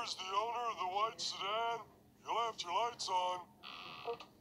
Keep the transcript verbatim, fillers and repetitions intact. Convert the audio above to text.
Where's the owner of the white sedan? You left your lights on.